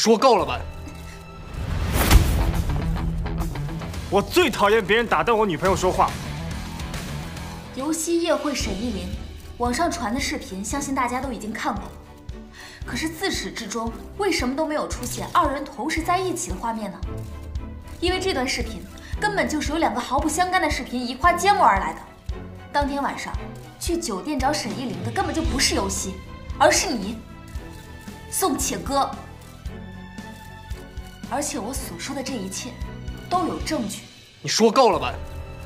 说够了吧？ 我最讨厌别人打断我女朋友说话。 游戏夜会沈依林，网上传的视频，相信大家都已经看过了。可是自始至终，为什么都没有出现二人同时在一起的画面呢？因为这段视频根本就是由2个毫不相干的视频移花接木而来的。当天晚上去酒店找沈依林的根本就不是游戏，而是你，宋且歌。而且我所说的这一切都有证据。 你说够了吧？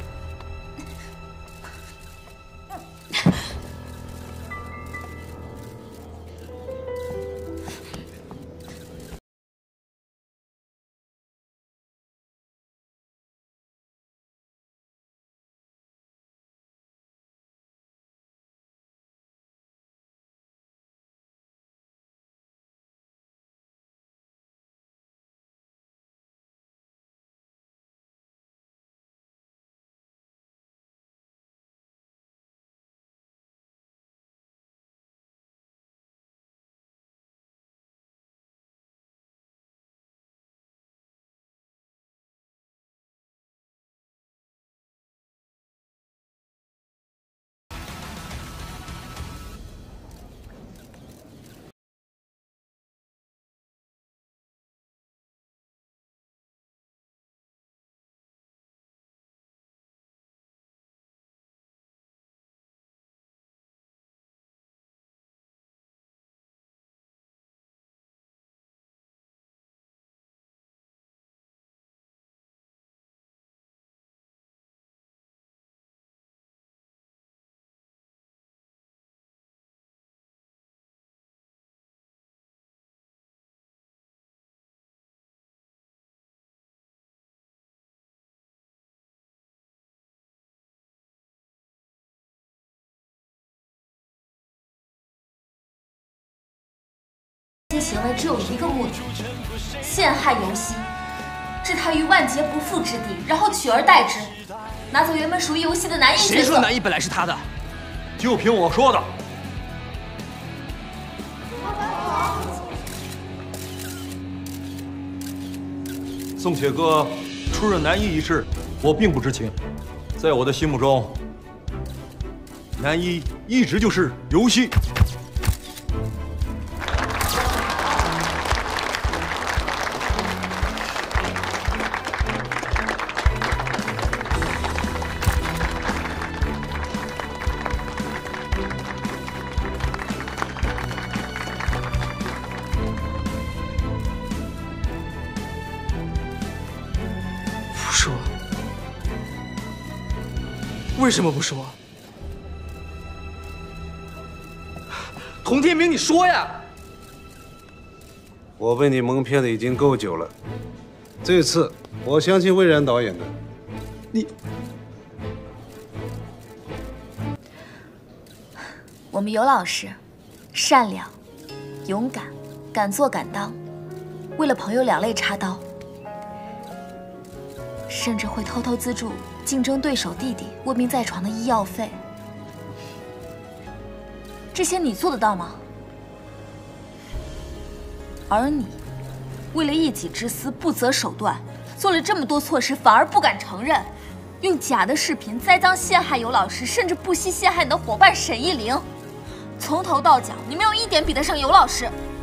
这些行为只有一个目的：陷害游戏，置他于万劫不复之地，然后取而代之，拿走原本属于游戏的男一角色。 谁说男一本来是他的？ 就凭我说的。 宋且歌出任男一一事，我并不知情。在我的心目中，男一一直就是游戏。 不说，为什么不说？童天明，你说呀！ 我被你蒙骗的已经够久了，这次我相信魏然导演的。 我们尤老师，善良、勇敢、敢做敢当，为了朋友两肋插刀，甚至会偷偷资助竞争对手弟弟卧病在床的医药费。这些你做得到吗？而你，为了一己之私不择手段，做了这么多错事，反而不敢承认，用假的视频栽赃陷害尤老师，甚至不惜陷害你的伙伴沈依林。从头到脚，你没有一点比得上尤老师。